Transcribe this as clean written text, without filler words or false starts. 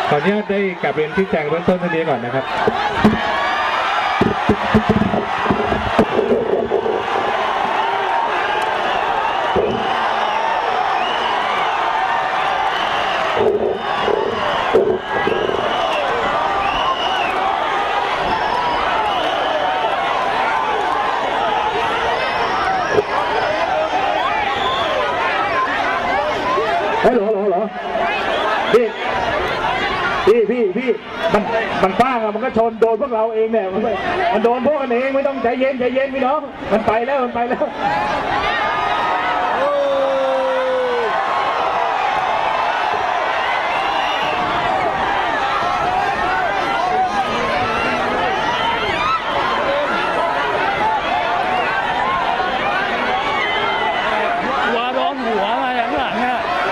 ขออนุญาตได้กลับเรียนชี้แจงเบื้องต้นเท่านี้ก่อนนะครับเฮ้ยหรอพี่มันฟ้าอะมันก็ชนโดนพวกเราเองเนี่ยมันโดนพวกกันเองไม่ต้องใจเย็นพี่น้องมันไปแล้ว